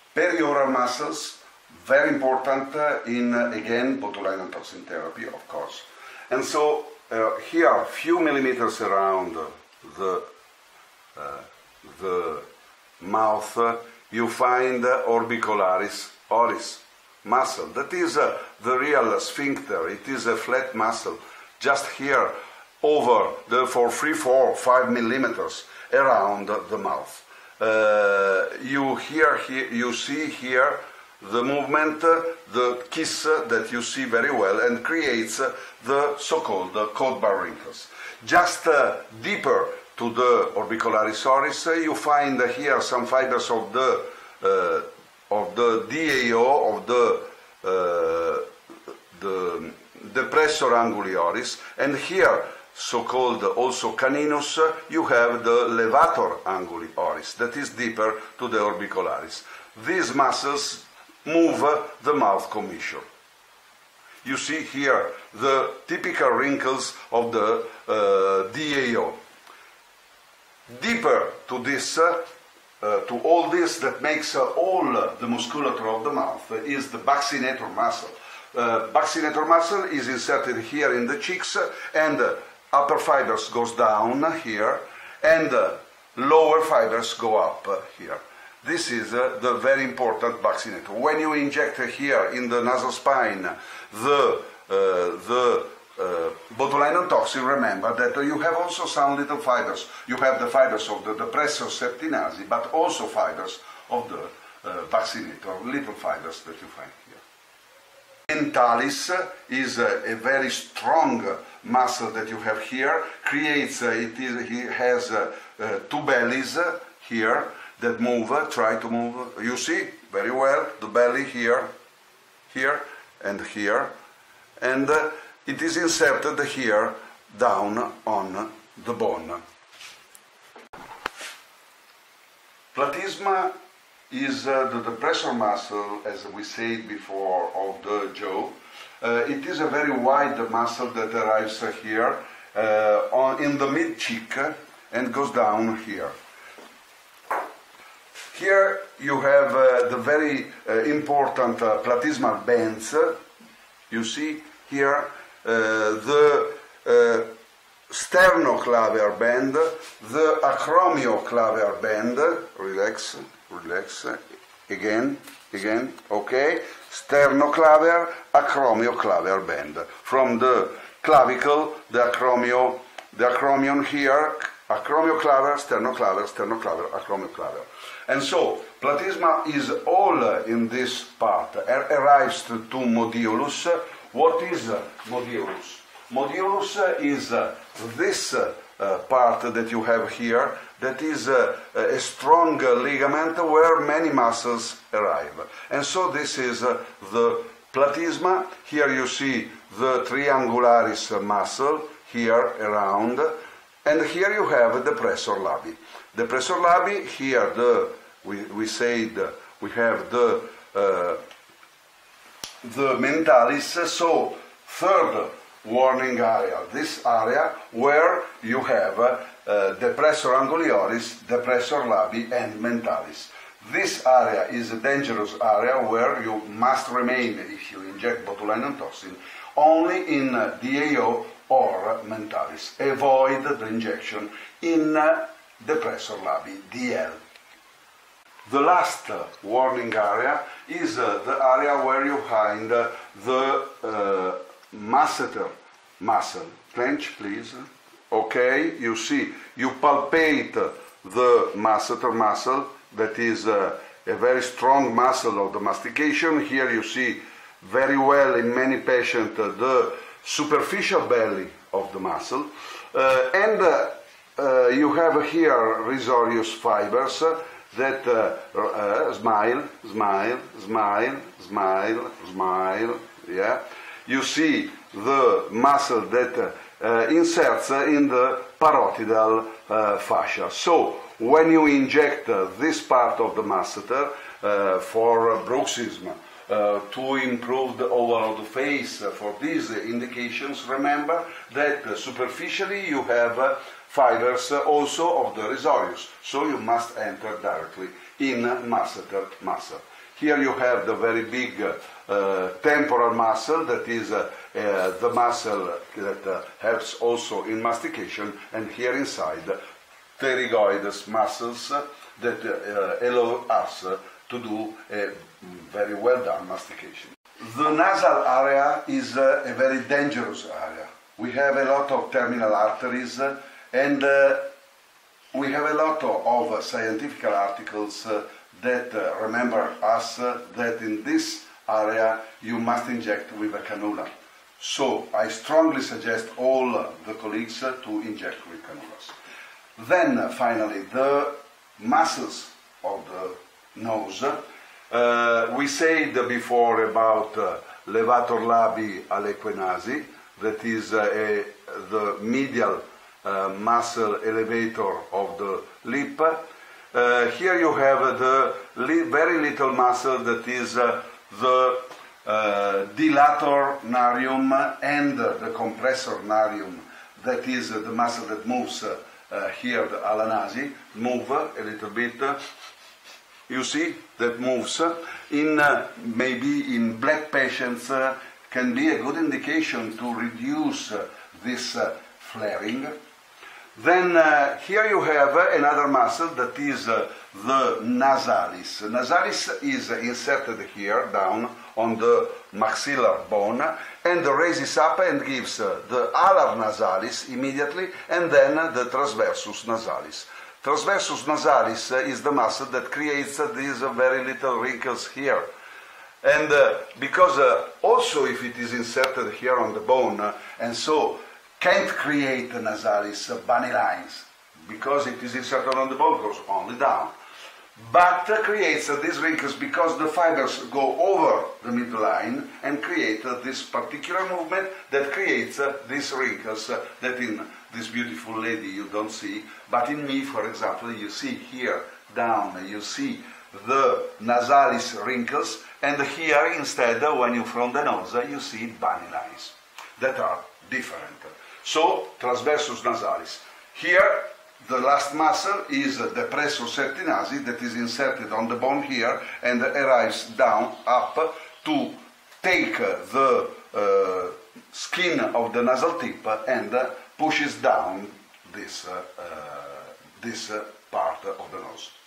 Perioral muscles, very important in, again, botulinum toxin therapy, of course. And so here, few millimeters around the mouth, you find orbicularis oris muscle. That is the real sphincter. It is a flat muscle, just here, over for 3, 4, 5 millimeters around the mouth. You see here the movement, the kiss that you see very well, and creates the so-called cold bar wrinkles. Just deeper to the orbicularis oris, you find here some fibers of the DAO, of the depressor anguli oris, and here, so-called also caninus, you have the levator anguli oris, that is deeper to the orbicularis. These muscles move the mouth commissure. You see here the typical wrinkles of the DAO. Deeper to this, to all this that makes all the musculature of the mouth is the buccinator muscle. Buccinator muscle is inserted here in the cheeks, and upper fibers goes down here, and lower fibers go up here. This is the very important buccinator. When you inject here in the nasal spine the botulinum toxin, remember that you have also some little fibers. You have the fibers of the depressor septinasi, but also fibers of the buccinator, little fibers that you find here. Mentalis is a very strong muscle that you have here. He has two bellies here that move, try to move. You see very well the belly here, here, and here. And it is inserted here down on the bone. Platysma is the depressor muscle, as we said before, of the jaw. It is a very wide muscle that arrives here in the mid-cheek and goes down here. Here you have the very important platysmal bands. You see here the sternoclavier band, the acromioclavier band. Relax, relax. Again, okay. Sternoclavier, acromioclavier band. From the clavicle, the acromion here, acromioclavier, sternoclavier, sternoclavier, acromioclavier. And so, platysma is all in this part, arrives to modiolus. What is modiolus? Modiolus is this part that you have here, that is a strong ligament where many muscles arrive. And so this is the platysma. Here you see the triangularis muscle, here around, and here you have the depressor labii. Depressor labii, here we said we have the mentalis, so third warning area, this area where you have depressor anguli oris, depressor labii, and mentalis. This area is a dangerous area where you must remain, if you inject botulinum toxin, only in DAO or mentalis. Avoid the injection in depressor labii, DL. The last warning area is the area where you find the masseter muscle. Clench, please. Okay, you see, you palpate the masseter muscle, that is a very strong muscle of the mastication. Here you see very well in many patients the superficial belly of the muscle. And you have here risorius fibers that smile, yeah. You see the muscle that inserts in the parotidal fascia. So when you inject this part of the masseter for bruxism, to improve the overall the face, for these indications, remember that superficially you have fibers also of the risorius, so you must enter directly in masseter muscle. Here you have the very big temporal muscle, that is the muscle that helps also in mastication, and here inside pterygoids muscles that allow us to do a very well done mastication. The nasal area is a very dangerous area. We have a lot of terminal arteries and we have a lot of scientific articles that remember us that in this area you must inject with a cannula. So I strongly suggest all the colleagues to inject with cannulas. Then finally the muscles of the nose. We said before about levator labii alequenasi, that is the medial muscle elevator of the lip. Here you have the very little muscle that is the dilator narium and the compressor narium, that is the muscle that moves here, the ala nasi, move a little bit. You see, that moves. In maybe in black patients can be a good indication to reduce this flaring. Then here you have another muscle that is the nasalis. Nasalis is inserted here down on the maxillar bone and raises up and gives the alar nasalis immediately and then the transversus nasalis. Transversus nasalis is the muscle that creates these very little wrinkles here. And because also if it is inserted here on the bone, and so can't create nasalis, bunny lines, because it is inserted on the bone, goes only down. But creates these wrinkles because the fibers go over the midline and create this particular movement that creates these wrinkles that in this beautiful lady you don't see, but in me, for example, you see here down, you see the nasalis wrinkles, and here instead, when you from the nose, you see bunny lines that are different. So, transversus nasalis. Here, the last muscle is the depressor septinasi that is inserted on the bone here and arrives down, up, to take the skin of the nasal tip and pushes down this part of the nose.